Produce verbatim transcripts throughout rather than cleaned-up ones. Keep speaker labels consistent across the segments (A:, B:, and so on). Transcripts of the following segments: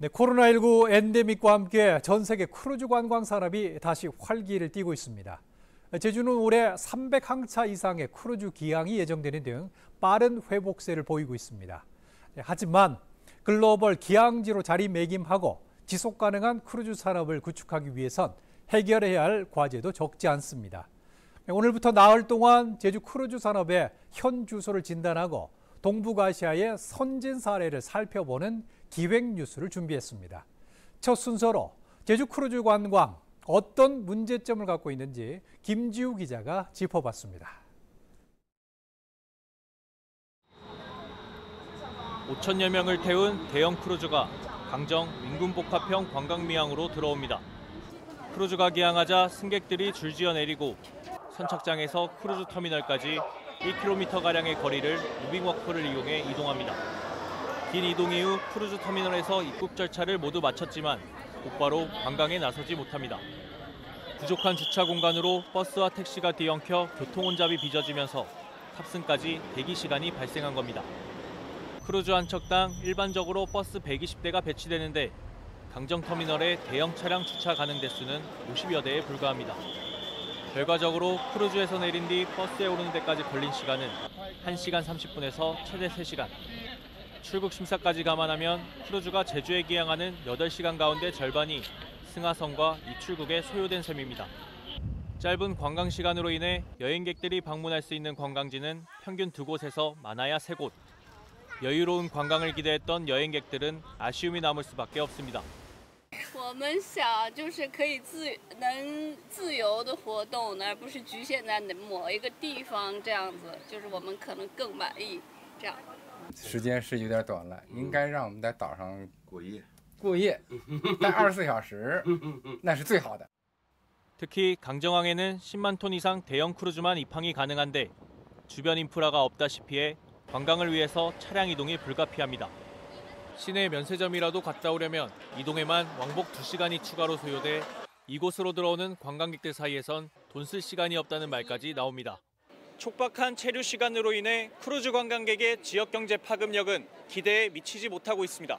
A: 네, 코로나십구 엔데믹과 함께 전 세계 크루즈 관광 산업이 다시 활기를 띠고 있습니다. 제주는 올해 삼백 항차 이상의 크루즈 기항이 예정되는 등 빠른 회복세를 보이고 있습니다. 하지만 글로벌 기항지로 자리매김하고 지속 가능한 크루즈 산업을 구축하기 위해선 해결해야 할 과제도 적지 않습니다. 오늘부터 나흘 동안 제주 크루즈 산업의 현 주소를 진단하고 동북아시아의 선진 사례를 살펴보는 기획 뉴스를 준비했습니다. 첫 순서로 제주 크루즈 관광 어떤 문제점을 갖고 있는지 김지우 기자가 짚어봤습니다.
B: 오천여 명을 태운 대형 크루즈가 강정 민군복합형 관광미항으로 들어옵니다. 크루즈가 기항하자 승객들이 줄지어 내리고 선착장에서 크루즈 터미널까지 일 킬로미터가량의 거리를 무빙워크를 이용해 이동합니다. 긴 이동 이후 크루즈 터미널에서 입국 절차를 모두 마쳤지만 곧바로 관광에 나서지 못합니다. 부족한 주차 공간으로 버스와 택시가 뒤엉켜 교통 혼잡이 빚어지면서 탑승까지 대기 시간이 발생한 겁니다. 크루즈 한 척당 일반적으로 버스 백이십 대가 배치되는데 강정터미널의 대형 차량 주차 가능 대수는 오십여 대에 불과합니다. 결과적으로 크루즈에서 내린 뒤 버스에 오르는 데까지 걸린 시간은 한 시간 삼십 분에서 최대 세 시간. 출국 심사까지 감안하면 크루즈가 제주에 기항하는 여덟 시간 가운데 절반이 승하선과 입출국에 소요된 셈입니다. 짧은 관광 시간으로 인해 여행객들이 방문할 수 있는 관광지는 평균 두 곳에서 많아야 세 곳. 여유로운 관광을 기대했던 여행객들은 아쉬움이 남을 수밖에 없습니다.
C: 我们想就是可以自能自由的活动，而不是局限在某一个地方这样子，就是我们可能更满意这样。
D: 时间是有点短了，应该让我们在岛上
E: 过夜，
D: 过夜，待二十四小时，那是最好的。
B: 특히 강정항에는 십만 톤 이상 대형 크루즈만 입항이 가능한데 주변 인프라가 없다시피 해 관광을 위해서 차량 이동이 불가피합니다. 시내 면세점이라도 갔다 오려면 이동에만 왕복 두 시간이 추가로 소요돼 이곳으로 들어오는 관광객들 사이에선 돈 쓸 시간이 없다는 말까지 나옵니다. 촉박한 체류 시간으로 인해 크루즈 관광객의 지역경제 파급력은 기대에 미치지 못하고 있습니다.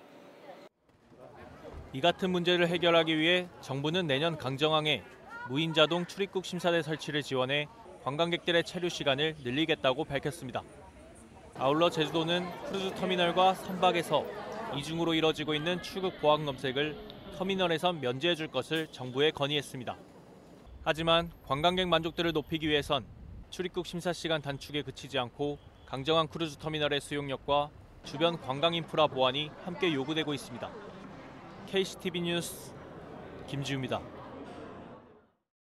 B: 이 같은 문제를 해결하기 위해 정부는 내년 강정항에 무인자동 출입국 심사대 설치를 지원해 관광객들의 체류 시간을 늘리겠다고 밝혔습니다. 아울러 제주도는 크루즈 터미널과 선박에서 이중으로 이뤄지고 있는 출국 보안 검색을 터미널에선 면제해 줄 것을 정부에 건의했습니다. 하지만 관광객 만족도를 높이기 위해선 출입국 심사 시간 단축에 그치지 않고 강정항 크루즈 터미널의 수용력과 주변 관광 인프라 보완이 함께 요구되고 있습니다. 케이씨티비 뉴스 김지우입니다.